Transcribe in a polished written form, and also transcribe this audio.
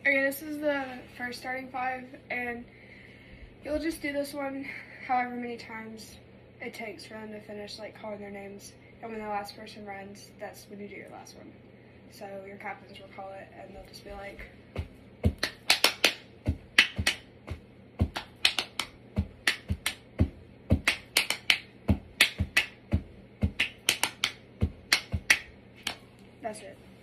Okay, this is the first starting five, and you'll just do this one however many times it takes for them to finish like calling their names. And when the last person runs, that's when you do your last one. So your captains will call it, and they'll just be like, that's it.